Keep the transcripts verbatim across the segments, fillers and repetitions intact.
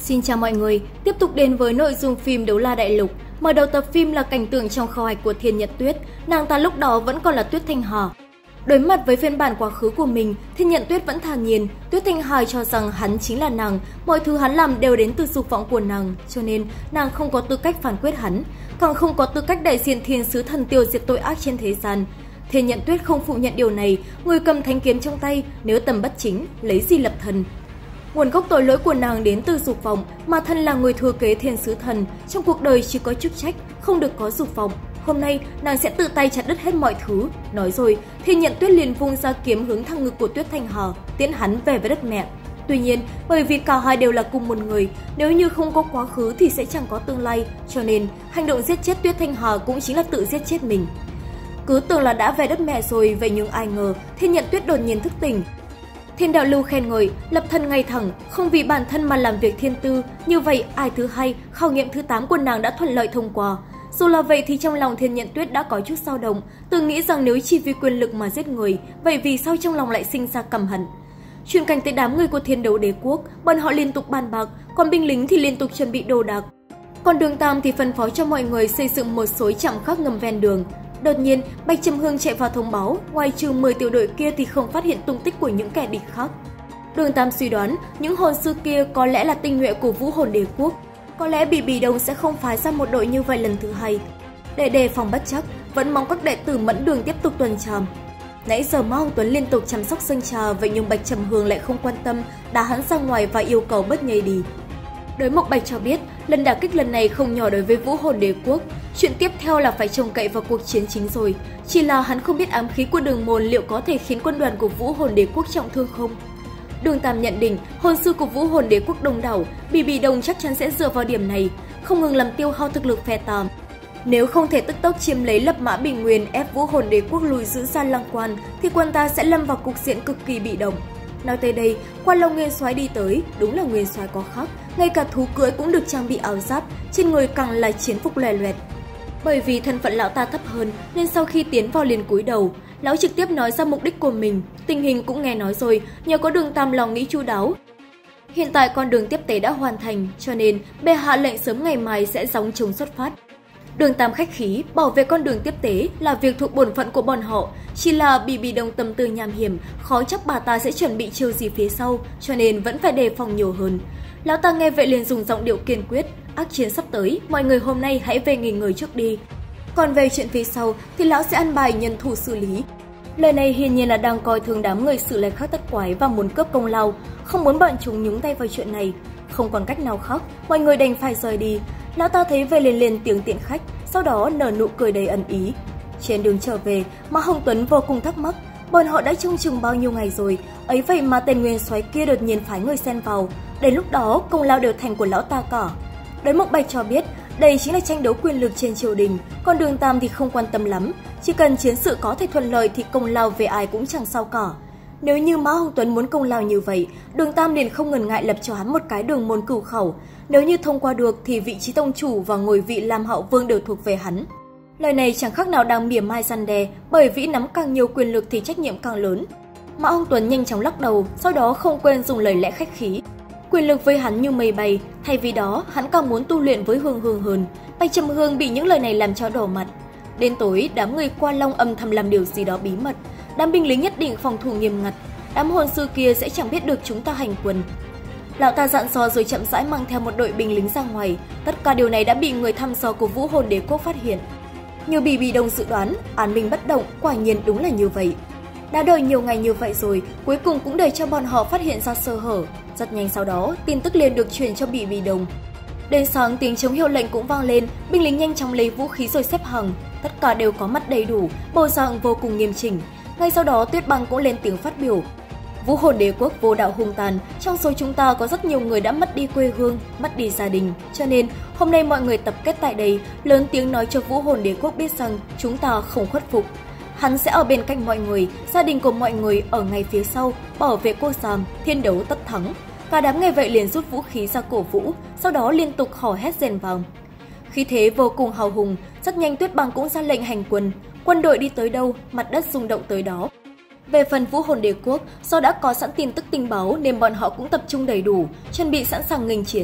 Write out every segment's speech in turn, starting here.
Xin chào mọi người, tiếp tục đến với nội dung phim Đấu La Đại Lục. Mở đầu tập phim là cảnh tượng trong kho hạch của Thiên Nhận Tuyết, nàng ta lúc đó vẫn còn là Tuyết Thanh Hà. Đối mặt với phiên bản quá khứ của mình, Thiên Nhận Tuyết vẫn thản nhiên, Tuyết Thanh Hà cho rằng hắn chính là nàng, mọi thứ hắn làm đều đến từ dục vọng của nàng, cho nên nàng không có tư cách phán quyết hắn, càng không có tư cách đại diện thiên sứ thần tiêu diệt tội ác trên thế gian. Thiên Nhận Tuyết không phủ nhận điều này, người cầm thanh kiếm trong tay, nếu tầm bất chính, lấy gì lập thần. Nguồn gốc tội lỗi của nàng đến từ dục vọng, mà thân là người thừa kế thiên sứ thần, trong cuộc đời chỉ có chức trách, không được có dục vọng. Hôm nay, nàng sẽ tự tay chặt đứt hết mọi thứ. Nói rồi, Thiên Nhận Tuyết liền vung ra kiếm hướng thẳng ngực của Tuyết Thanh Hà, tiễn hắn về với đất mẹ. Tuy nhiên, bởi vì cả hai đều là cùng một người, nếu như không có quá khứ thì sẽ chẳng có tương lai, cho nên hành động giết chết Tuyết Thanh Hà cũng chính là tự giết chết mình. Cứ tưởng là đã về đất mẹ rồi, vậy nhưng ai ngờ Thiên Nhận Tuyết đột nhiên thức tỉnh. Thiên đạo lưu khen ngợi, lập thân ngay thẳng, không vì bản thân mà làm việc thiên tư, như vậy ai thứ hai, khảo nghiệm thứ tám của nàng đã thuận lợi thông qua. Dù là vậy thì trong lòng Thiên Nhận Tuyết đã có chút dao động, tự nghĩ rằng nếu chỉ vì quyền lực mà giết người, vậy vì sao trong lòng lại sinh ra căm hận. Chuyển cảnh tới đám người của Thiên Đấu Đế Quốc, bọn họ liên tục bàn bạc, còn binh lính thì liên tục chuẩn bị đồ đạc. Còn Đường Tam thì phân phó cho mọi người xây dựng một số trạm khắc ngầm ven đường. Đột nhiên, Bạch Trầm Hương chạy vào thông báo, ngoài trừ mười tiểu đội kia thì không phát hiện tung tích của những kẻ địch khác. Đường Tam suy đoán, những hồn sư kia có lẽ là tinh nhuệ của Vũ Hồn Đế Quốc. Có lẽ Bỉ Bỉ Đông sẽ không phái ra một đội như vậy lần thứ hai. Để đề phòng bất trắc, vẫn mong các đệ tử Mẫn Đường tiếp tục tuần tra. Nãy giờ Mã Hồng Tuấn liên tục chăm sóc Sơn Trà, vậy nhưng Bạch Trầm Hương lại không quan tâm, đá hắn ra ngoài và yêu cầu bớt nhây đi. Đối Mộc Bạch cho biết, lần đả kích lần này không nhỏ đối với Vũ Hồn Đế Quốc. Chuyện tiếp theo là phải trông cậy vào cuộc chiến chính rồi. Chỉ là hắn không biết ám khí của Đường Môn liệu có thể khiến quân đoàn của Vũ Hồn Đế Quốc trọng thương không. Đường Tam nhận định, hồn sư của Vũ Hồn Đế Quốc đông đảo, Bỉ Bỉ Đông chắc chắn sẽ dựa vào điểm này, không ngừng làm tiêu hao thực lực phe tà. Nếu không thể tức tốc chiếm lấy Lập Mã Bình Nguyên ép Vũ Hồn Đế Quốc lùi giữ ra Lăng Quan, thì quân ta sẽ lâm vào cục diện cực kỳ bị động. Nói tới đây, Quan Long Nguyên Soái đi tới, đúng là Nguyên Soái có khác, ngay cả thú cưỡi cũng được trang bị áo giáp, trên người càng là chiến phục lòe loẹt. Bởi vì thân phận lão ta thấp hơn nên sau khi tiến vào liền cúi đầu, lão trực tiếp nói ra mục đích của mình, tình hình cũng nghe nói rồi, nhờ có Đường Tam lòng nghĩ chu đáo. Hiện tại con đường tiếp tế đã hoàn thành, cho nên bệ hạ lệnh sớm ngày mai sẽ gióng trống xuất phát. Đường Tam khách khí, bảo vệ con đường tiếp tế là việc thuộc bổn phận của bọn họ, chỉ là Bỉ Bỉ Đông tâm tư nham hiểm, khó chắc bà ta sẽ chuẩn bị chiêu gì phía sau, cho nên vẫn phải đề phòng nhiều hơn. Lão ta nghe vậy liền dùng giọng điệu kiên quyết, ác chiến sắp tới, mọi người hôm nay hãy về nghỉ ngơi trước đi. Còn về chuyện phía sau thì lão sẽ ăn bài nhân thủ xử lý. Lời này hiển nhiên là đang coi thường đám người Sử Lai Khắc tất quái và muốn cướp công lao, không muốn bọn chúng nhúng tay vào chuyện này. Không còn cách nào khác, mọi người đành phải rời đi. Lão ta thấy vậy liền liền tiếng tiễn khách, sau đó nở nụ cười đầy ẩn ý. Trên đường trở về, Mã Hồng Tuấn vô cùng thắc mắc, bọn họ đã trông chừng bao nhiêu ngày rồi, ấy vậy mà tên Nguyên Soái kia đột nhiên phái người xen vào. Đến lúc đó, công lao đều thành của lão ta cả. Đối Mộc Bạch cho biết, đây chính là tranh đấu quyền lực trên triều đình, còn Đường Tam thì không quan tâm lắm, chỉ cần chiến sự có thể thuận lợi thì công lao về ai cũng chẳng sao cả. Nếu như Mã Hồng Tuấn muốn công lao như vậy, Đường Tam liền không ngần ngại lập cho hắn một cái đường môn cửu khẩu. Nếu như thông qua được thì vị trí tông chủ và ngôi vị làm hậu vương đều thuộc về hắn. Lời này chẳng khác nào đang mỉa mai răn đe, bởi vì nắm càng nhiều quyền lực thì trách nhiệm càng lớn. Mã Hồng Tuấn nhanh chóng lắc đầu, sau đó không quên dùng lời lẽ khách khí. Quyền lực với hắn như mây bay, thay vì đó hắn càng muốn tu luyện với Hương Hương hơn. Bạch Trầm Hương bị những lời này làm cho đỏ mặt. Đến tối, đám người Quan Long âm thầm làm điều gì đó bí mật. Đám binh lính nhất định phòng thủ nghiêm ngặt, đám hồn sư kia sẽ chẳng biết được chúng ta hành quân. Lão ta dặn dò rồi chậm rãi mang theo một đội binh lính ra ngoài. Tất cả điều này đã bị người thăm dò của Vũ Hồn Đế Quốc phát hiện. Như Bỉ Bỉ Đông dự đoán, an ninh bất động, quả nhiên đúng là như vậy. Đã đợi nhiều ngày như vậy rồi, cuối cùng cũng để cho bọn họ phát hiện ra sơ hở. Rất nhanh sau đó, tin tức liền được truyền cho Bỉ Bỉ Đông. Đến sáng, tiếng chống hiệu lệnh cũng vang lên, binh lính nhanh chóng lấy vũ khí rồi xếp hàng. Tất cả đều có mặt đầy đủ, bộ dạng vô cùng nghiêm chỉnh. Ngay sau đó, Tuyết Băng cũng lên tiếng phát biểu. Vũ Hồn Đế Quốc vô đạo hung tàn, trong số chúng ta có rất nhiều người đã mất đi quê hương, mất đi gia đình, cho nên hôm nay mọi người tập kết tại đây, lớn tiếng nói cho Vũ Hồn Đế Quốc biết rằng chúng ta không khuất phục. Hắn sẽ ở bên cạnh mọi người, gia đình của mọi người ở ngay phía sau, bảo vệ quốc gia, thiên đấu tất thắng. Cả đám nghe vậy liền rút vũ khí ra cổ vũ, sau đó liên tục hò hét rền vang. Khí thế vô cùng hào hùng, rất nhanh Tuyết Băng cũng ra lệnh hành quân, quân đội đi tới đâu, mặt đất rung động tới đó. Về phần Vũ Hồn Đế Quốc, do đã có sẵn tin tức tình báo nên bọn họ cũng tập trung đầy đủ, chuẩn bị sẵn sàng nghênh chiến.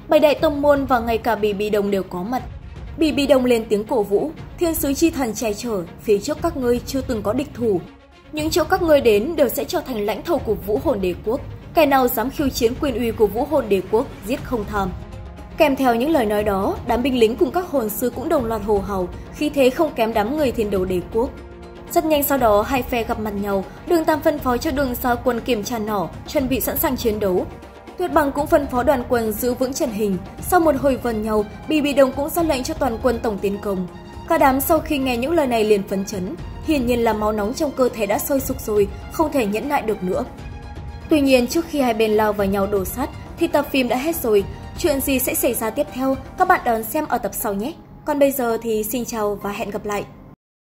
Bảy đại tông môn và ngay cả Bì Bì Đồng đều có mặt. Bì Bì Đồng lên tiếng cổ vũ, thiên sứ chi thần che chở, phía trước các ngươi chưa từng có địch thủ. Những chỗ các ngươi đến đều sẽ trở thành lãnh thổ của Vũ Hồn Đế Quốc. Kẻ nào dám khiêu chiến quyền uy của Vũ Hồn Đế Quốc, giết không tha. Kèm theo những lời nói đó, đám binh lính cùng các hồn sư cũng đồng loạt hô hào, khí thế không kém đám người Thiên Đấu Đế Quốc. Rất nhanh sau đó, hai phe gặp mặt nhau, Đường Tam phân phó cho Đường Xa quân kiểm tra nỏ, chuẩn bị sẵn sàng chiến đấu. Tuyết Bằng cũng phân phó đoàn quân giữ vững trận hình. Sau một hồi vần nhau, Bì Bì Đồng cũng ra lệnh cho toàn quân tổng tiến công. Cả đám sau khi nghe những lời này liền phấn chấn, hiển nhiên là máu nóng trong cơ thể đã sôi sục rồi, không thể nhẫn nại được nữa. Tuy nhiên, trước khi hai bên lao vào nhau đổ sát, thì tập phim đã hết rồi. Chuyện gì sẽ xảy ra tiếp theo, các bạn đón xem ở tập sau nhé. Còn bây giờ thì xin chào và hẹn gặp lại.